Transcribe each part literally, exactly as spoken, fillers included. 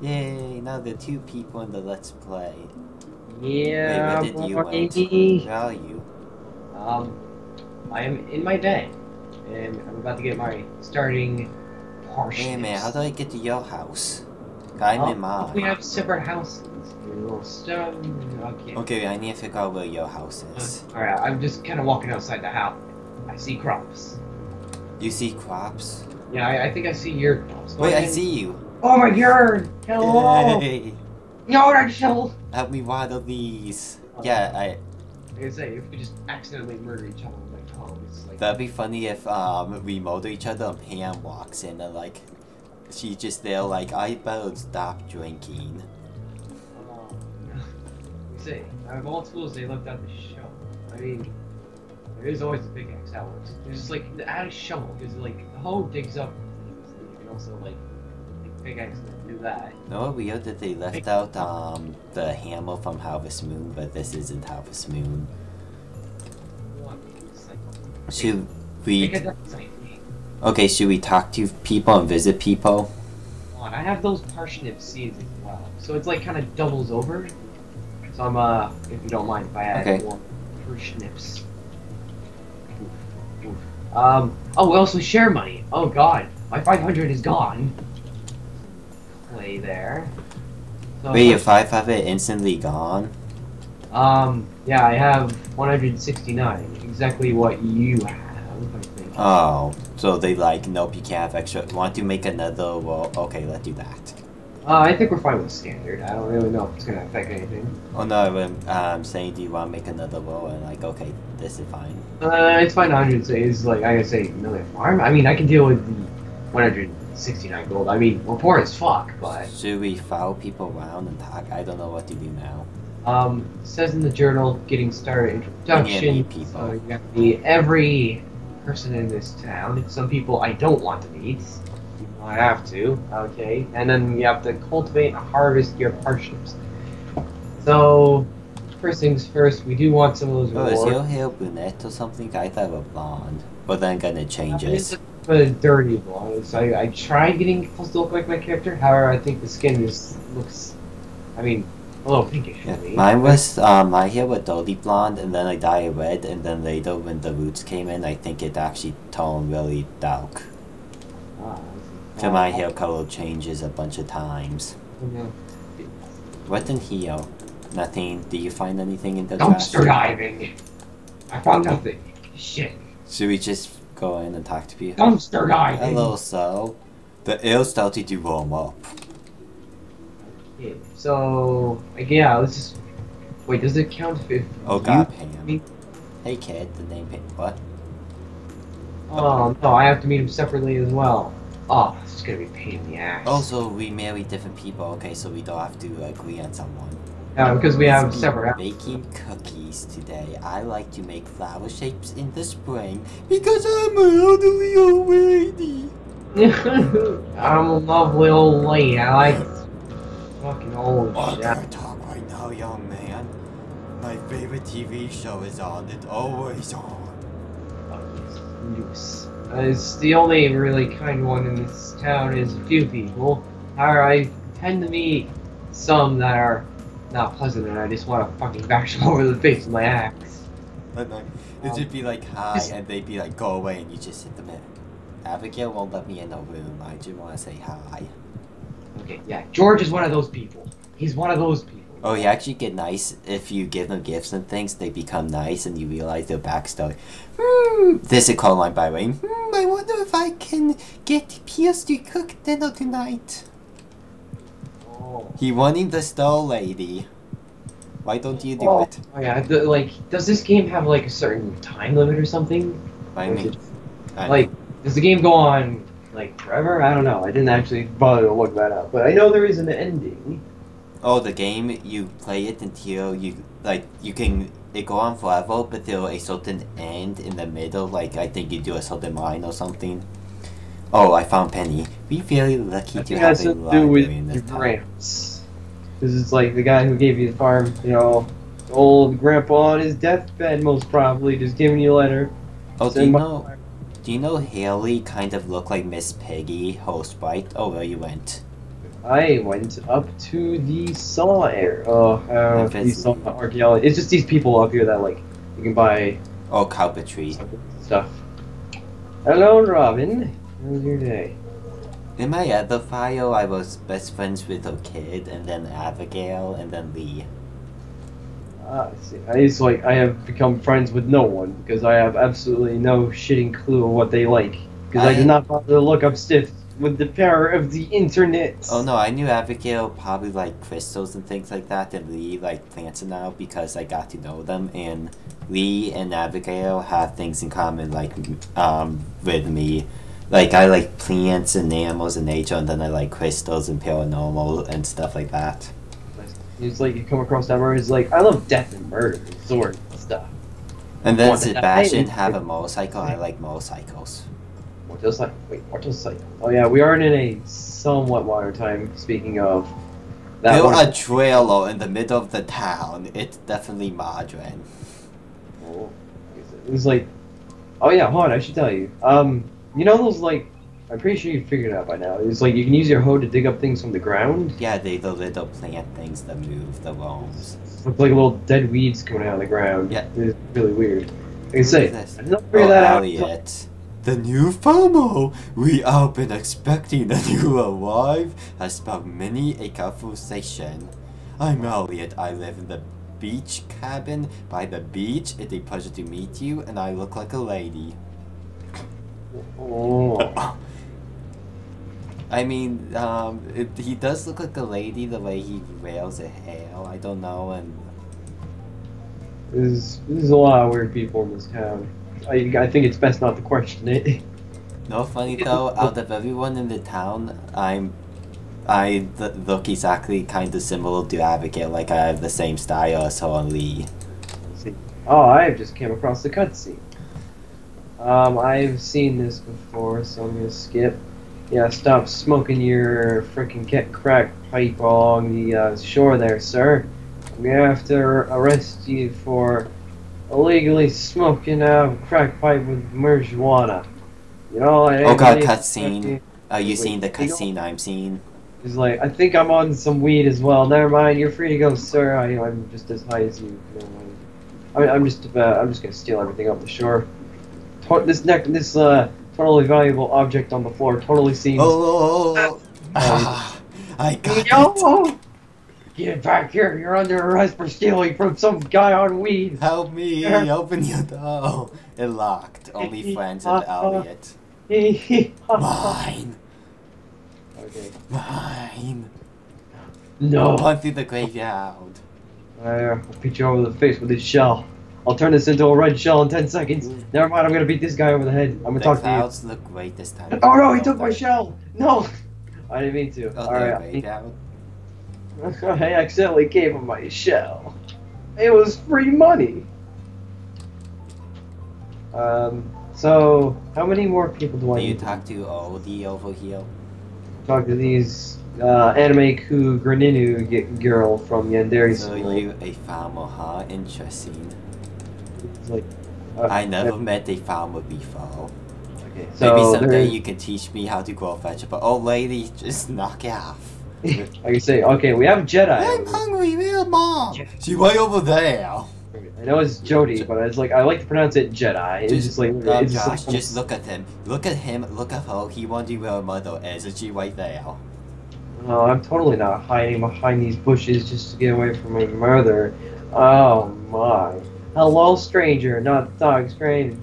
Yay, now the two people in the Let's Play. Yeah, Wait, where did you boy. went? Where are you? Um, I am in my bed, and I'm about to get my starting parsnips. Wait a minute, how do I get to your house? I'm oh, in mine. We have separate houses. Your little stone. Okay. Okay, I need to figure out where your house is. Uh, Alright, I'm just kind of walking outside the house. I see crops. You see crops? Yeah, I, I think I see your crops. Wait, I see you! Oh my god! Hello! Yay! No, not shovel! Help me water these! Yeah, I... Like I say, if we just accidentally murder each other, like, oh, it's like... That'd be funny if um we murder each other and Pam walks in and like... She's just there like, I better stop drinking. Oh, no. You see, out of all tools they left out the shovel. I mean, there is always a pickaxe out. There's just like, add a shovel, because like, the hoe digs up things, and you can also like, like pickaxe and do that. No, weird that they left out um the hammer from Harvest Moon, but this isn't Harvest Moon. Should we... Okay, should we talk to people and visit people? On, I have those parsnip seeds as well, so it's like kind of doubles over. So I'm uh, if you don't mind if I add okay. more parsnips. Oof, oof. Um. Oh, we also share money. Oh God, my five hundred is gone. Play there. So, Wait, your five hundred instantly gone? Um. Yeah, I have one hundred sixty-nine. Exactly what you have. I think. Oh, so they like, nope, you can't have extra. Want to make another? Well, okay, let's do that. Uh, I think we're fine with standard. I don't really know if it's gonna affect anything. Oh no, I'm um, saying, do you want to make another roll? And like, okay, this is fine. Uh, it's fine. one hundred is like I gotta say million farm. I mean, I can deal with the one hundred sixty-nine gold. I mean, we're poor as fuck, but Should we follow people around and talk? I don't know what to do now. um, it says in the journal, getting started introduction. People. So you have to meet every person in this town. Some people I don't want to meet. I have to. Okay, and then you have to cultivate and harvest your parsnips. So, first things first, we do want some of those Oh, rewards. is your hair brunette or something? I thought it was blonde. But then gonna change Uh, it. It's a dirty blonde. So I, I tried getting supposed to look like my character. However, I think the skin just looks, I mean, a little pinkish Yeah, for me. mine was, um, my hair was dirty blonde, and then I dyed it red, and then later when the roots came in, I think it actually turned really dark. Ah, So my hair color changes a bunch of times. yeah. What's in here? Nothing. Did you find anything in the trash? Dumpster diving. I found nothing. Shit. Should we just go in and talk to people? Dumpster diving. Hello, so the air started to warm up. Okay, so yeah, let's just wait. Does it count if? Oh you- God, Pam. Hey kid, the name Pam. What? Oh no, I have to meet him separately as well. Oh, this is gonna be a pain in the ass. Also, we marry different people. Okay, so we don't have to agree on someone. Yeah, because we have Let's be separate. Baking cookies today. I like to make flower shapes in the spring because I'm an elderly old lady. I'm a lovely old lady. I like fucking old I shit. can't talk right now, young man. My favorite T V show is on. It's always on. Yes. Uh, it's the only really kind one in this town is a few people. However, I tend to meet some that are not pleasant, and I just want to fucking bash them over the face with my axe. But like, it'd just be like hi, and they'd be like go away, and you just sit them in. Abigail won't let me in the room. I just want to say hi. Okay, yeah, George is one of those people. He's one of those people. Oh, you actually get nice if you give them gifts and things. They become nice, and you realize their backstory. Hmm. This is called line by way. Hmm. I wonder if I can get Pierce to cook dinner tonight. Oh. He wanting the stove lady. Why don't you do Oh, it? oh yeah, the, like, does this game have like a certain time limit or something? I Or is mean, it- I- like, does the game go on like forever? I don't know. I didn't actually bother to look that up, but I know there is an ending. Oh, the game, you play it until you, like, you can, it go on forever, but there's a certain end in the middle, like, I think you do a certain line or something. Oh, I found Penny. We very lucky I to think have that's a to do library with in your this town. grants. Because it's like the guy who gave you the farm, you know, old grandpa on his deathbed, most probably, just giving you a letter. Oh, do Send you my- know, do you know Haley kind of looked like Miss Peggy, her sprite? Oh, where you went? I went up to the saw area. Oh, uh, the saw archaeology. It's just these people up here that like you can buy. Oh, carpentry stuff. Hello, Robin. How was your day? In my other file, I was best friends with a kid, and then Abigail, and then Lee. Ah, I see. I just like I have become friends with no one because I have absolutely no shitting clue of what they like because I, I did not bother to look up stuff with the power of the internet. Oh no, I knew Abigail probably like crystals and things like that, and Lee like plants and now because I got to know them, and Lee and Abigail have things in common like um with me. Like I like plants and animals and nature, and then I like crystals and paranormal and stuff like that. It's like you come across that where it's like I love death and murder and sword and stuff. And then Sebastian have a motorcycle. I like motorcycles. Motorcycle. Wait, motorcycle. Oh yeah, we are in a somewhat modern time. Speaking of that, build a trailer in the middle of the town. It's definitely modern. Oh, it was like, oh yeah, hold on. I should tell you. Um, you know those like. I'm pretty sure you figured it out by now. It's like you can use your hoe to dig up things from the ground. Yeah, they the little plant things that move the worms. Look like little dead weeds coming out of the ground. Yeah, it's really weird. Like I say, this? I did not figure oh, that Elliot. out. The new FOMO! We have been expecting a new arrive has spelled many a conversation. I'm Elliot. I live in the beach cabin by the beach. It's a pleasure to meet you, and I look like a lady. Oh. I mean, um, it, he does look like a lady the way he wears a hair. I don't know, and there's there's a lot of weird people in this town. I I think it's best not to question it. No, funny though. Out of everyone in the town, I'm, I th look exactly kind of similar to Abigail. Like I have the same style as her and Lee. See. Oh, I just came across the cutscene. Um, I've seen this before, so I'm gonna skip. Yeah, stop smoking your frickin' cat crack pipe along the uh, shore there, sir. I'm gonna have to arrest you for illegally smoking a crack pipe with marijuana. You know, I oh god, cutscene. Are you seeing the cutscene I'm seeing? He's like, I think I'm on some weed as well. Never mind, you're free to go, sir. I, I'm just as high as you. I mean, I'm just, uh, I'm just gonna steal everything off the shore. This neck, this uh. totally valuable object on the floor totally seems. Oh, oh, oh. Ah, I got no! it. Get back here! You're under arrest for stealing from some guy on weed. Help me! Open your door. It locked. Only friends and Elliot. Mine. Okay. Mine. No. Run through the graveyard. I'll beat you over the face with this shell. I'll turn this into a red shell in ten seconds. Never mind, I'm gonna beat this guy over the head. I'm gonna the talk to you. The clouds look great this time. Oh no, he took my shell! No! I didn't mean to. Oh, Alright. I, I accidentally gave him my shell. It was free money! Um, so, how many more people do I do need? you talk to Odie over here? Talk to these, uh, anime Ku Graninu girl from Yandere So School. you a farmer, huh? Interesting. Like, uh, I never uh, met a farmer before. Okay, so maybe someday there's... you can teach me how to grow vegetable. Oh, lady, just knock it off. Like I say, okay, we have Jedi. I'm hungry, real mom. She's way over there. I know it's Jody, but it's like I like to pronounce it Jedi. It's just, just like um, it's Josh, just, like, just look at him. Look at him. Look at her. He wondering where her mother is. Is she right there? No, I'm totally not hiding behind these bushes just to get away from my mother. Oh my. Hello, stranger, not dog stranger.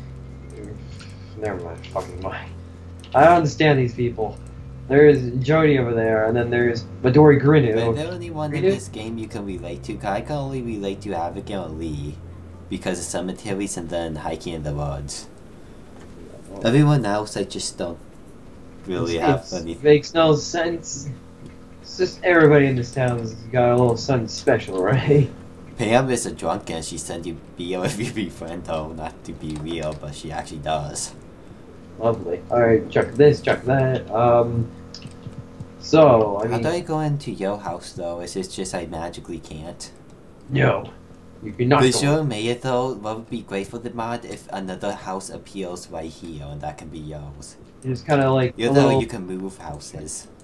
Never mind, fucking mind. I don't understand these people. There's Jody over there, and then there's Midori Grinu. Is there anyone in this game you can relate to? 'Cause I can only relate to Abigail and Lee because of cemeteries and then hiking in the woods. Everyone else, I just don't really it's, have it's, anything. Makes no sense. It's just everybody in this town's got a little something special, right? Pam is a drunk and she sends you beer if you befriend her. Not to be real, but she actually does. Lovely. Alright, check this, check that. Um, so, I How mean... do I go into your house, though? Is it just I magically can't? No. You cannot They go. sure made it, though. What would be great for the mod if another house appears right here, and that can be yours. It's kind of like You a know, little... you can move houses.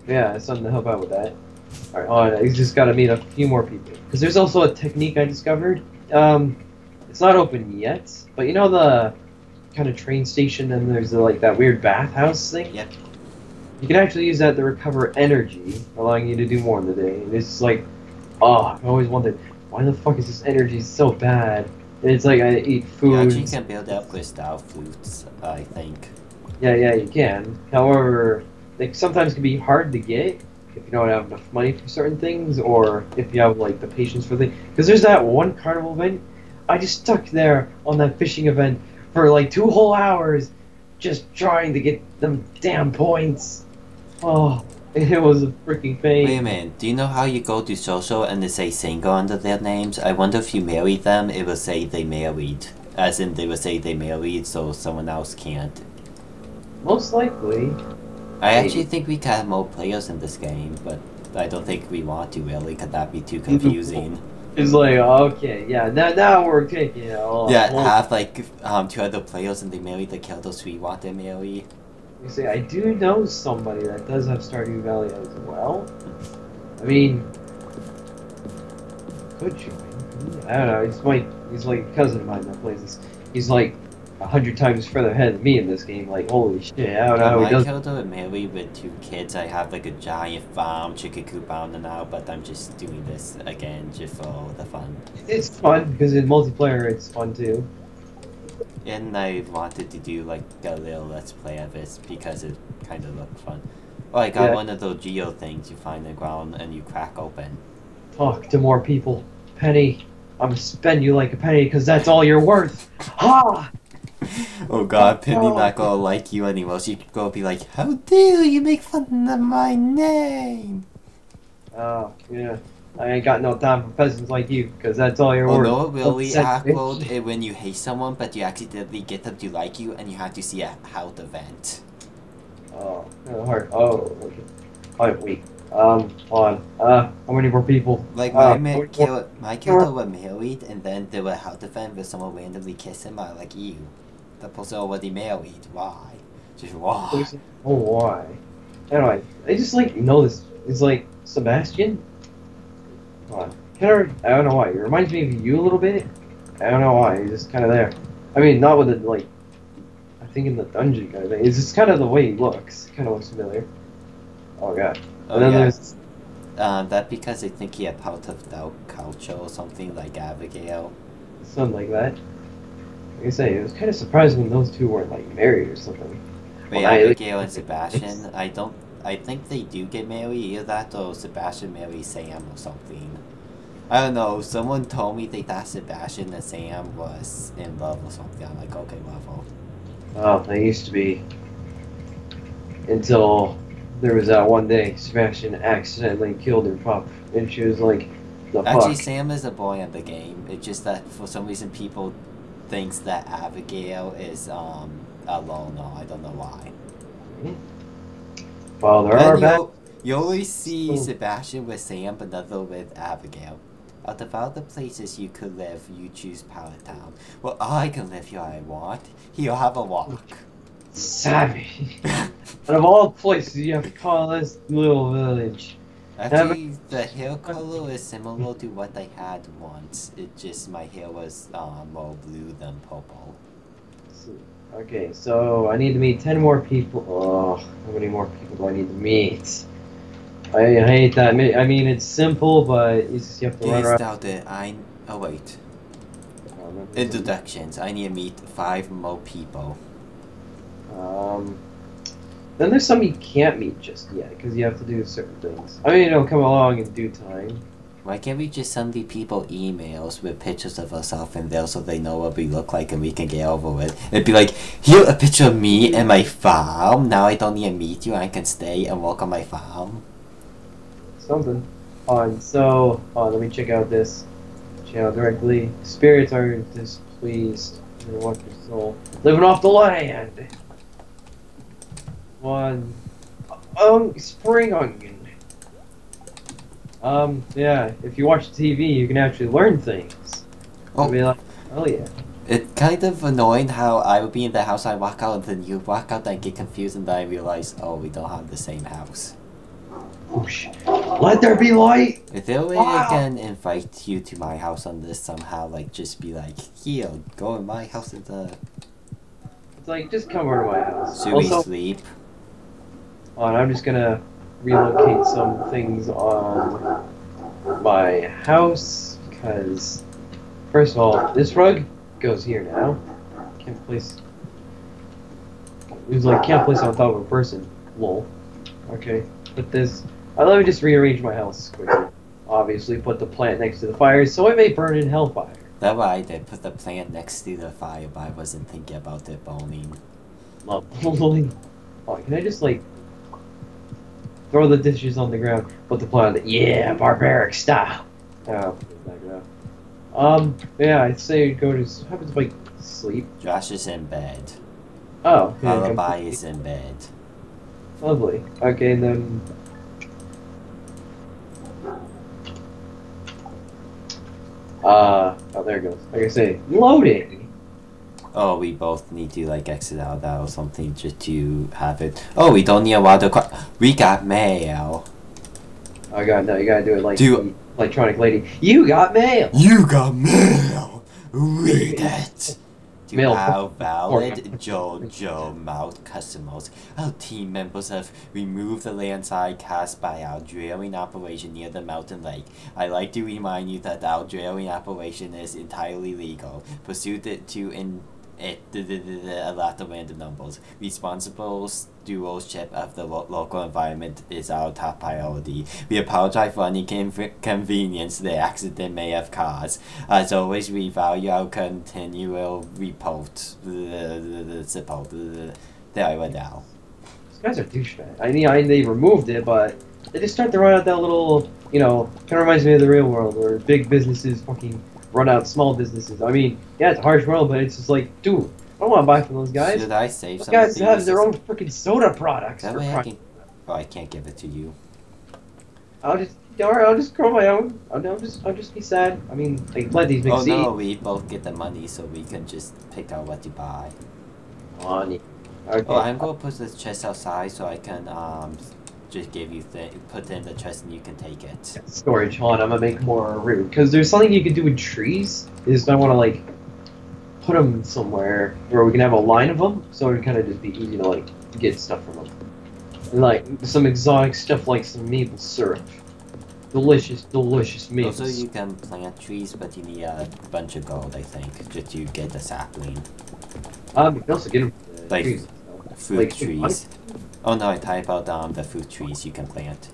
Yeah, something to help out with that. Alright, hold on. I just gotta meet a few more people. Because there's also a technique I discovered. Um, it's not open yet, but you know the kind of train station and there's the, like that weird bathhouse thing? Yep. You can actually use that to recover energy, allowing you to do more in the day. And it's like, oh, I've always wondered, why the fuck is this energy so bad? And it's like I eat food. You actually can build up crystal flutes, I think. Yeah, yeah, you can. However, they sometimes can be hard to get if you don't have enough money for certain things, or if you have like the patience for things. Because there's that one carnival event, I just stuck there on that fishing event for like two whole hours, just trying to get them damn points. Oh, it was a freaking pain. Wait a minute, do you know how you go to social and they say single under their names? I wonder if you marry them, it will say they married. As in, they will say they married so someone else can't. Most likely. I Maybe. actually think we can have more players in this game, but I don't think we want to really, could that be too confusing? It's like, okay, yeah, now, now we're taking it all. Yeah, well, have like um two other players and they marry the kill those we want to marry. You see, I do know somebody that does have Stardew Valley as well. I mean, could join. I don't know. He's my, he's like a cousin of mine that plays this. He's like a hundred times further ahead of me in this game. Like, holy shit! I don't know. How Um, he I does. killed a married with two kids. I have like a giant farm, chicken coop on now, but I'm just doing this again just for the fun. It's fun because in multiplayer it's fun too. And I wanted to do like a little let's play of this because it kind of looked fun. Oh, I got Yeah. one of those geo things you find in the ground and you crack open. Talk to more people, Penny. I'm gonna spend you like a penny because that's all you're worth. Ha! Oh god, Penny Oh. not gonna like you anymore. She could go be like, how dare you make fun of my name? Oh, yeah. I ain't got no time for peasants like you, because that's all you're Oh worth. no, really Upset awkward bitch. eh, when you hate someone but you accidentally get them to like you and you have to see a health event. Oh, no, hard. Oh, okay. Alright, wait. Um, hold on. Uh, how many more people? Like Uh, my how ma- many more- kill my killer were married and then they were health event where someone randomly kissed him. I like you. The person already married. Why? Just why? Oh, why? Anyway, I just like know this. It's like Sebastian. Hold on. Kind of, I don't know why. It reminds me of you a little bit. I don't know why. He's just kind of there. I mean, not with the like. I think in the dungeon kind of thing. It's just kind of the way he looks. Kind of looks familiar. Oh god. Oh, And then yeah. there's Um, that because I think he had part of the culture or something like Abigail. something like that. Like I say, it was kind of surprising when those two weren't like married or something. Wait, Well, I- Abigail and Sebastian. I don't. I think they do get married. Either that or Sebastian marries Sam or something. I don't know. Someone told me they thought Sebastian and Sam was in love or something. I'm like, okay, level. Oh, they used to be. Until there was that one day Sebastian accidentally killed her pup, and she was like, "The Actually, fuck." Sam is a boy in the game. It's just that for some reason people thinks that Abigail is um a loner. I don't know why. Well, there Then are you, bad. you always see So- Sebastian with Sam, but never with Abigail. Out of all the places you could live, you choose Pallet Town. Well, I can live here I want. Here, have a walk. Savage. Out of all places, you have to call this little village. Actually, the hair color is similar to what I had once. It just, my hair was uh, more blue than purple. Okay, so I need to meet ten more people. Oh, how many more people do I need to meet? I, I hate that. ma- I mean, it's simple, but it's just you have to run Please around. doubt it. I, oh wait. Oh, remember this? Introductions. I need to meet five more people. Um, then there's some you can't meet just yet because you have to do certain things. I mean, it'll come along in due time. Why can't we just send the people emails with pictures of ourselves in there so they know what we look like and we can get over it? It'd be like, here a picture of me and my farm. Now I don't need to meet you. I can stay and work on my farm. Something. On so, oh, let me check out this channel directly. Spirits are displeased. They want your soul. Living off the land. One. Um, spring onion. Um, yeah. If you watch T V, you can actually learn things. Oh. I'll be like, oh yeah. It's kind of annoying how I would be in the house, I walk out, and then you walk out and get confused, and then I realize, oh, we don't have the same house. whoosh. Let there be light. Is there a way Wow. I can invite you to my house on this somehow? Like, just be like, here, go in my house at the... It's like, just come over to my house. Should also, we sleep? oh, and I'm just gonna relocate some things on my house, because, first of all, this rug goes here now. Can't place... It was like, can't place it on top of a person. Lol. Okay, put this... Uh, let me just rearrange my house quickly. Obviously, put the plant next to the fire, so it may burn in hellfire. That's why I did put the plant next to the fire, but I wasn't thinking about it burning. Lovely. Oh, can I just, like, throw the dishes on the ground, put the plant on the... Yeah, barbaric style! Oh, put it back down. Um, yeah, I'd say go to... What happens if I sleep? Josh is in bed. Oh, yeah, Lullaby come- is in bed. Lovely. Okay, and then... Uh, oh, there it goes. Like I say, loading! Oh, we both need to like exit out of that or something just to have it. Oh, we don't need a water qu- We got mail. Oh god, no, you gotta do it like Do- the electronic lady. You got mail! You got mail! Read it! To Mail. our valid JoJo Mouth customers, our team members have removed the landslide caused by our drilling operation near the mountain lake. I'd like to remind you that our drilling operation is entirely legal. Pursuit it to in it a lot of random numbers. Responsible stewardship of the lo local environment is our top priority. We apologize for any inconvenience the accident may have caused. As always, we value our continual report. Support. There I went now. These guys are douchebags. I mean, I, they removed it, but they just start to run out that little, you know, kind of reminds me of the real world where big businesses fucking run out small businesses. I mean, yeah, it's a harsh world, but it's just like, dude, I don't want to buy from those guys. Should I save Those some guys of have these? their own freaking soda products. That for way I Christ. can... Oh, I can't give it to you. I'll just, alright, I'll just grow my own. I'll, I'll just, I'll just be sad. I mean, I can plant these big Oh seeds. no, we both get the money so we can just pick out what to buy. Money. Okay. Oh, I'm gonna put this chest outside so I can um just give you th put it in the chest and you can take it. Storage. Hold on, I'm gonna make more room because there's something you can do with trees. Is I want to like put them somewhere where we can have a line of them, so it kind of just be easy to like get stuff from them. And like some exotic stuff like some maple syrup. Delicious, delicious maple. Also, you can plant trees, but you need a bunch of gold, I think, just to get the sapling. Um, you can also get them from the Like trees. fruit Like, trees. Oh no, I type about um the fruit trees you can plant.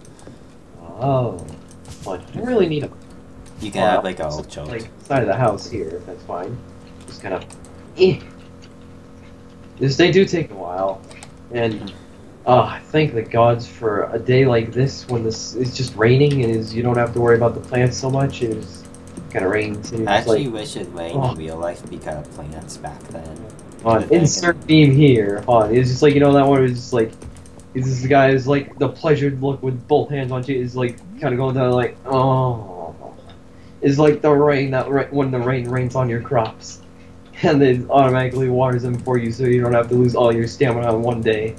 Oh, but I don't really need them. You can Well, have like a old choke. Like side of the house here, if that's fine. Just kind of, eh. This they do take a while, and oh, I thank the gods for a day like this when this is just raining and is you don't have to worry about the plants so much. It is kind of rains. And I it's like, actually wish it rained oh. in real life because of plants back then. on insert beam here. On it's just like you know that one was just like. This guy is like the pleasured look with both hands on you is like kind of going down like oh, it's like the rain that ra when the rain rains on your crops, and it automatically waters them for you, so you don't have to lose all your stamina in one day.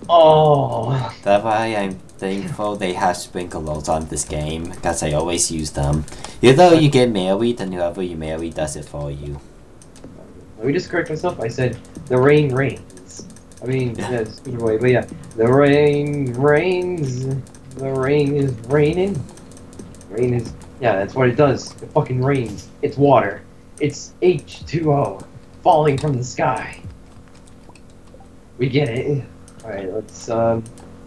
Oh, That's why I'm thankful they have sprinklers on this game because I always use them. Even though you get married, and whoever you marry does it for you. let me just correct myself. I said the rain rains. I mean, yeah, it's a stupid way, but yeah, the rain rains. The rain is raining. Rain is, yeah, that's what it does. It fucking rains. It's water. It's H two O falling from the sky. We get it. Alright, let's, um...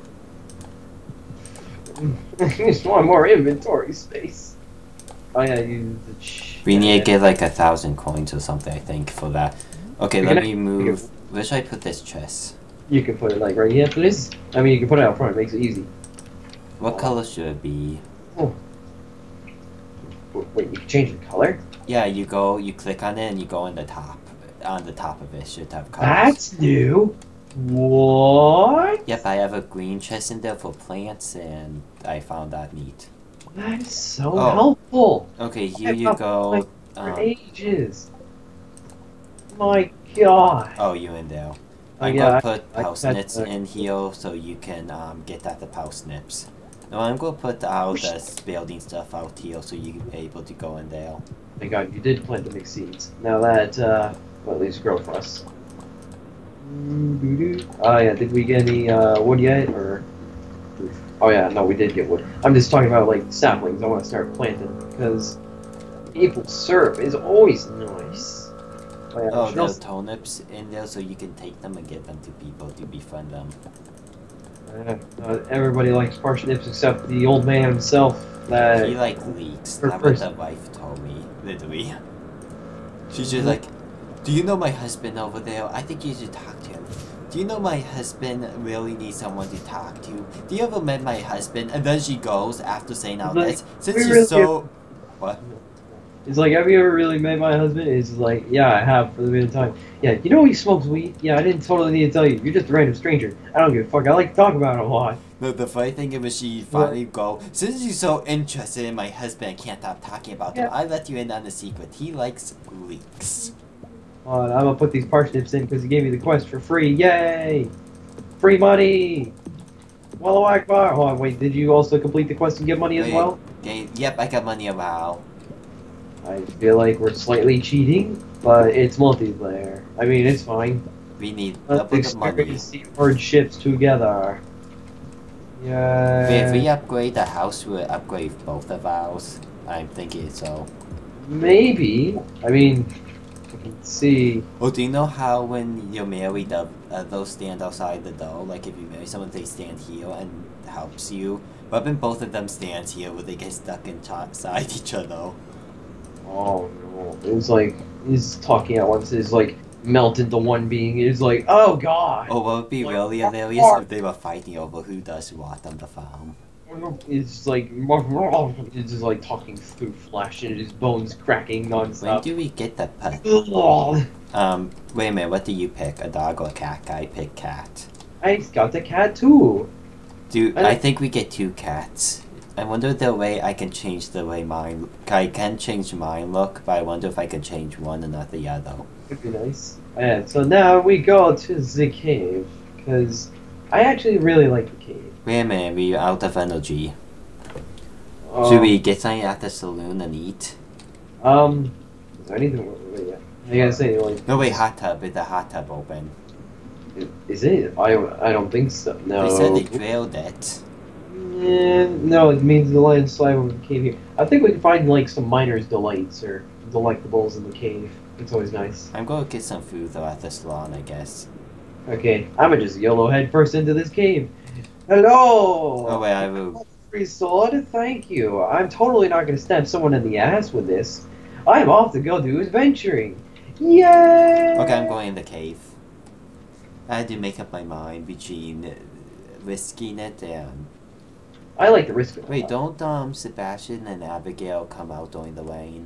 I just want more inventory space. Oh yeah, use the ch- We need to get like a thousand coins or something, I think, for that. Okay, We let can- me move. Where should I put this chest? You can put it like right here, please. I mean, you can put it out front. It makes it easy. What color should it be? Oh. Wait, you can change the color? Yeah, you go, you click on it, and you go on the top. On the top of it should have colors. That's new. What? Yep, I have a green chest in there for plants, and I found that neat. That is so Oh. helpful. Okay, here I've you not go. played For Um, ages. My God. oh, you in there. Oh, I'm yeah, gonna put I- I parsnips had to- in here so you can um, get at the parsnips. No, I'm gonna put out the building stuff out here so you can be able to go in there. Thank God you did plant the mixed seeds. Now that, uh, well, at least grow for us. Oh yeah, did we get any uh, wood yet, or? Oh yeah, no, we did get wood. I'm just talking about like saplings. I want to start planting because maple syrup is always nice. Oh, yeah, Oh, there are also... turnips in there so you can take them and give them to people to befriend them. Uh, uh, everybody likes parsnips except the old man himself. That He like leaks. Her That's what first- the wife told me, literally. She's just like, do you know my husband over there? I think you should talk to him. Do you know my husband really needs someone to talk to? Do you ever met my husband? And then she goes, after saying all Like, this, since we she's really so... What? It's like, have you ever really met my husband? It's like, yeah, I have for the minute of time. Yeah, you know he smokes weed? Yeah, I didn't totally need to tell you. You're just a random stranger. I don't give a fuck. I like to talk about it a lot. No, the funny thing is she finally go, since you're so interested in my husband and can't stop talking about him, Yeah. I let you in on the secret. He likes leeks. Uh, I'm gonna put these parsnips in because he gave me the quest for free. Yay! Free money! Wallahu Akbar! Hold on, wait, did you also complete the quest and get money as Wait, well? Okay, yep, I got money around. I feel like we're slightly cheating, but it's multiplayer. I mean, it's fine. We need Let's double the money. experience the hardships together. Yeah. If we upgrade the house, we'll upgrade both of ours. I'm thinking so. Maybe. I mean, we can see. Oh, do you know how when you're married, the, uh, those stand outside the door? Like if you marry someone, they stand here and helps you. But when both of them stand here, will they get stuck inside each other? Oh no! It was like he's talking at once. It's like melt into one being. It's like, oh god! Oh, what would be Like, really what hilarious are- if they were fighting over who does what on the farm? It's like it's just like talking through flesh and his bones cracking When nonstop. do we get the pet? Ugh. Um, wait a minute, what do you pick? A dog or a cat? I pick cat. I got the cat too. Do I I don't- think we get two cats? I wonder the way I can change the way mine. I can change mine look, but I wonder if I can change one and not the other. Would be nice. And so now we go to the cave because I actually really like the cave. Wait a minute, we're out of energy. Um, Should we get something at the saloon and eat? Um, is there anything? Wait, yeah. I gotta say, like, No, wait, hot tub. Is the hot tub open? is it? I I don't think so. No. They said they drilled it. Eh, no, it means the landslide over the cave here. I think we can find like some miners' delights or delectables in the cave. It's always nice. I'm gonna get some food though at the salon, I guess. Okay, I'ma just YOLO head first into this cave. Hello! Oh wait, I will. Free sword, thank you. I'm totally not gonna stab someone in the ass with this. I'm off to go do adventuring. Yay! Okay, I'm going in the cave. I had to make up my mind between risking it and. I like the risk of it. Wait, don't um Sebastian and Abigail come out during the rain?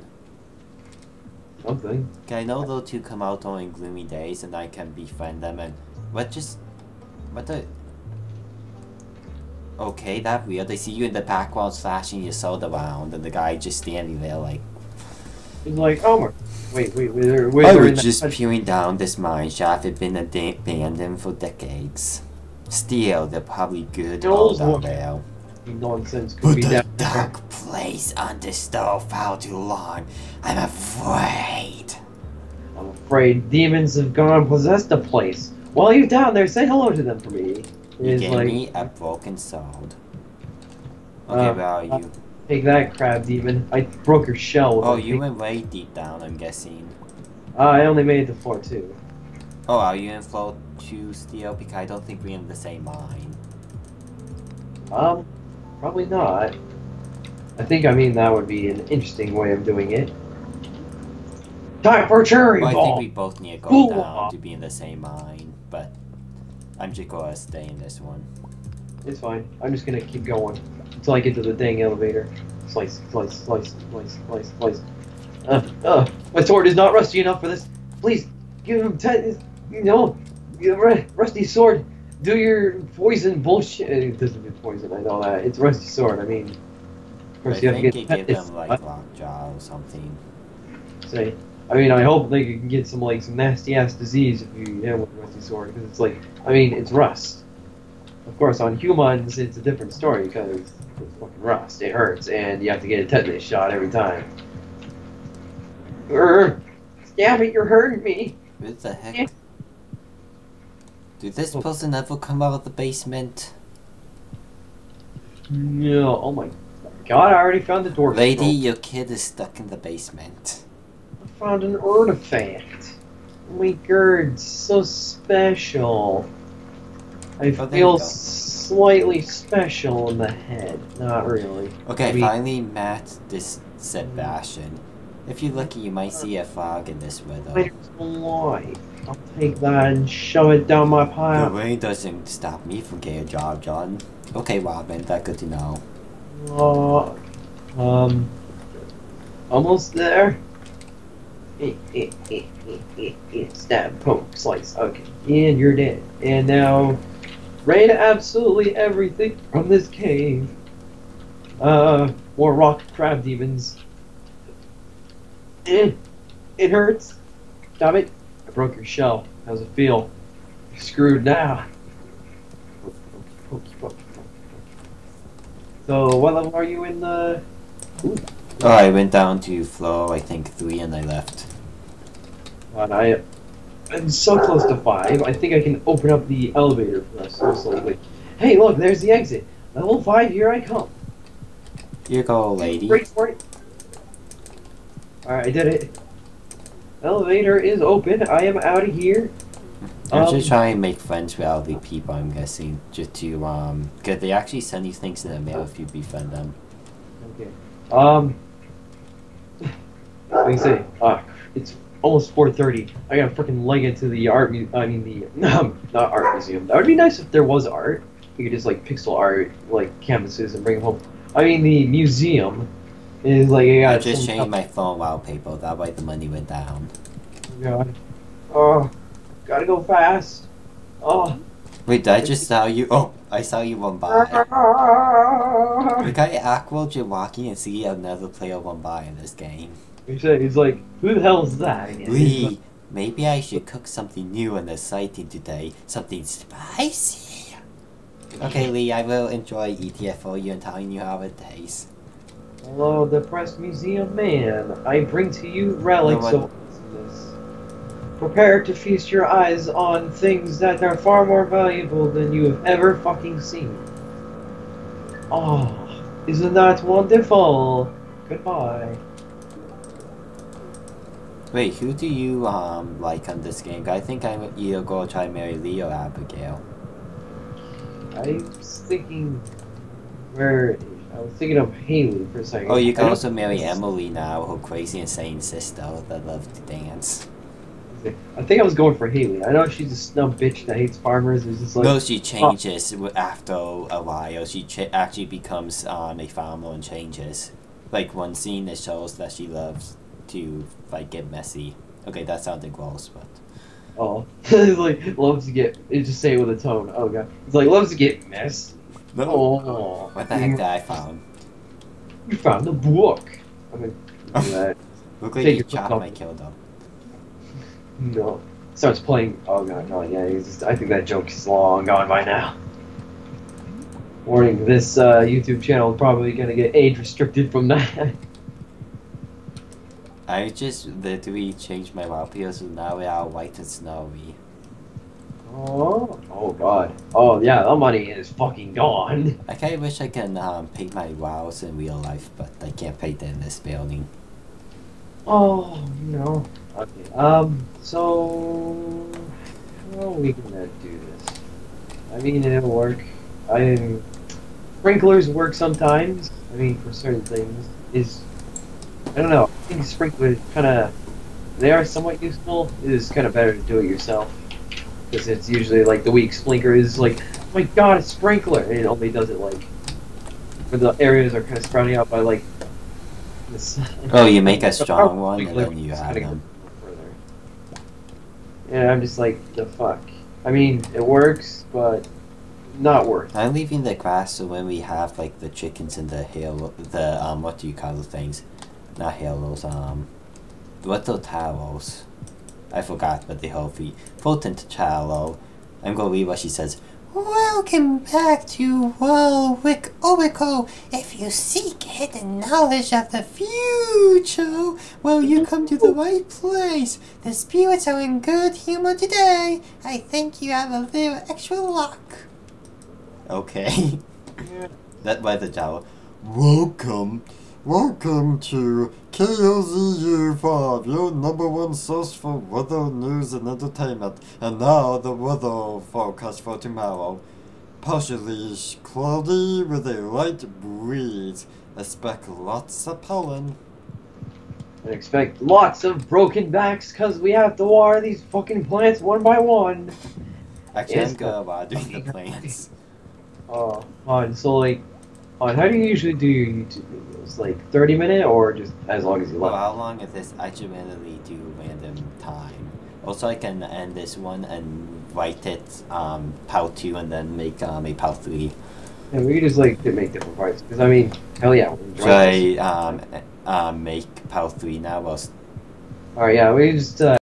Something. Okay, I know those two come out during gloomy days, and I can befriend them. And what just what the? Okay, that weird. I see you in the background slashing your sword around, and the guy just standing there like. It's like, oh my. Wait, wait, wait. Where, where I they're in was that just country. peering down this mine shaft. Had been ad- abandoned for decades. Still, they're probably good Those gold out ones- there. Nonsense could But be the that. dark place undisturbed far too long. I'm afraid. I'm afraid demons have gone and possessed the place. While you're down there, say hello to them for me. You It's gave like, me a broken sword. Okay, Uh, where are uh, you? take that, crab demon. I broke your shell. With Oh, my you big- went way deep down, I'm guessing. Uh, I only made it to floor two. Oh, are you in floor two still? Because I don't think we're in the same mine. Um, probably not. I think, I mean, that would be an interesting way of doing it. Time for cherry Well, I ball! think we both need to go Ooh. down to be in the same mine, but I'm just gonna stay in this one. It's fine. I'm just gonna keep going until I get to the dang elevator. Slice, slice, slice, slice, slice, slice. Uh, uh, my sword is not rusty enough for this. Please, give him ten. You know, you ru- rusty sword. Do your poison bullshit. It doesn't do poison. I know that. It's a rusty sword. I mean, of I course you have to think get. you give it's- them like lockjaw or something. Say, I mean, I hope they can get some like some nasty ass disease if you hit him with a rusty sword because it's like, I mean, it's rust. Of course, on humans, it's a different story because it's fucking rust. It hurts, and you have to get a tetanus shot every time. Urgh. Damn it, you're hurting me. What the heck? Did this person ever come out of the basement? No. Oh my god, I already found the door. Lady, your kid is stuck in the basement. I found an artifact. Oh my god, so special. I Oh, feel slightly special in the head. Not really. Okay, I mean, finally met this Sebastian. If you're lucky, you might see a fog in this weather. There's a light. I'll take that and shove it down my The pipe. rain doesn't stop me from getting a job done. Okay, Robin, that's good to know. Uh, um, almost there. Eh, eh, eh, eh, eh, eh. Stab, poke, slice. Okay, and you're dead. And now, raid absolutely everything from this cave. Uh, more rock crab demons. Eh, it hurts. Stop it. I broke your shell. How's it feel? You're screwed now. So, what level are you in the... Ooh. Oh, I went down to floor, I think, three, and I left. And I... I'm so close to five, I think I can open up the elevator for us so slowly. Hey, look, there's the exit. Level five, here I come. Here you go, lady. Break for it. Alright, I did it. Elevator is open. I am out of here. I'm Um, just trying to make friends with all the people, I'm guessing. Just to, um... Because they actually send you things in the mail if you befriend them. Okay. Um... What do you say? Ah, it's almost four thirty. I gotta freaking leg it to the art mu- I mean the... Um, not art museum. That would be nice if there was art. You could just, like, pixel art, like, canvases and bring them home. I mean, the museum is, like, I I got just some- changed my phone wallpaper, that way the money went down. Oh, God. Oh, gotta go fast. Oh. Wait, did I just saw you? Oh, I saw you run by. Look how awkward you're walking and see another player run by in this game. He said, he's like, who the hell is that again? Lee, maybe I should cook something new on the sighting today. Something spicy. Okay, Lee, I will enjoy eating it for you and telling you how it tastes. Hello, depressed museum man. I bring to you relics No one- of awesomeness. Prepare to feast your eyes on things that are far more valuable than you have ever fucking seen. Oh, isn't that wonderful? Goodbye. Wait, who do you um like on this game? I think I'm either gonna try marry Lee or Abigail. I was thinking where I was thinking of Haley for a second. Oh, you I can don't- also marry Emily now, her crazy insane sister that loves to dance. I think I was going for Haley. I know she's a snub bitch that hates farmers. It's just like No, she changes w after a while. She ch actually becomes um, a farmer and changes. Like one scene that shows that she loves to like get messy. Okay, that sounded gross, but oh, it's like loves to get. It just say it with a tone. Oh god, it's like loves to get messy. no. Oh, What the heck did I found? you found the book. I mean, do that. Look like Take you your chopped foot my off. kill though. No, starts playing. Oh god, no, yeah. He's just, I think that joke is long gone by now. Warning: this uh, YouTube channel is probably gonna get age restricted from that. I just literally changed my wallpaper so now we are white and snowy. Oh, oh god. Oh yeah, that money is fucking gone. I kinda wish I can um, paint my walls in real life, but I can't paint it in this building. Oh no. Okay. Um. So how are we gonna do this? I mean, it'll work. I mean, sprinklers work sometimes. I mean, for certain things. Is I don't know. I think sprinklers kind of they are somewhat useful. It is kind of better to do it yourself because it's usually like the weak sprinkler is like, oh my god, a sprinkler, and it only does it like where the areas are kind of sprouting out by like this. Oh, you make a strong one and then you have them. Yeah, I'm just like, the fuck. I mean, it works, but not worth it. I'm leaving the grass so when we have like the chickens and the halo, the um, what do you call the things? Not halos, um, what the towels? I forgot, but the whole feet. Potent tallow. I'm gonna read what she says. Welcome back to Warwick Oracle. If you seek hidden knowledge of the future, well, you come to the right place. The spirits are in good humor today. I think you have a little extra luck. Okay. That was the tower. Welcome. Welcome to K O Z U five, your number one source for weather, news, and entertainment. And now the weather forecast for tomorrow. Partially cloudy with a light breeze. Expect lots of pollen. And expect lots of broken backs because we have to water these fucking plants one by one. Actually, It's I'm good about doing the plants. Oh, fine. So, like, fine. How do you usually do your YouTube videos? Like thirty minute or just as long as you Well, like? how long is this? I should randomly do random time. Also, I can end this one and write it um, part two and then make um, a part three. And we just like to make different parts because I mean, hell yeah. we'll enjoy Should this. I um, uh, make part three now? Well, All right, yeah. We just. Uh,